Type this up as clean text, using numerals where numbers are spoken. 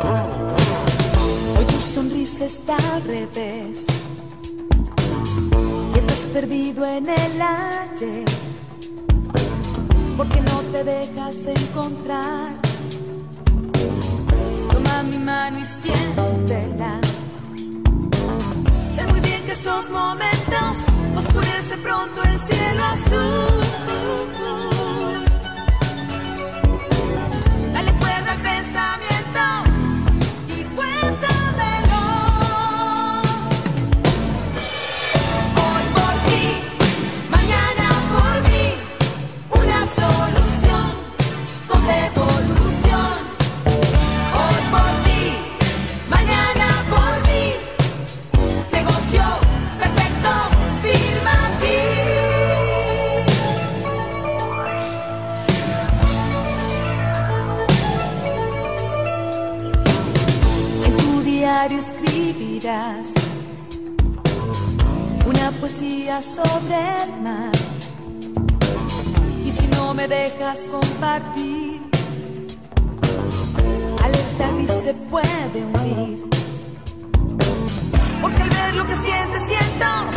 Hoy tu sonrisa está al revés y estás perdido en el ayer, porque no te dejas encontrar. Toma mi mano y siéntela. Sé muy bien que esos momentos oscurece pronto el cielo azul. Dale cuerda al pensamiento y cuéntamelo. Hoy por ti, mañana por mí, una solución con devolución. Hoy por ti, mañana por mí, negocio perfecto, firma aquí. En tu diario escribirás una poesía sobre el mar, y si no me dejas compartir, alerta gris se puede hundir, porque al ver lo que sientes siento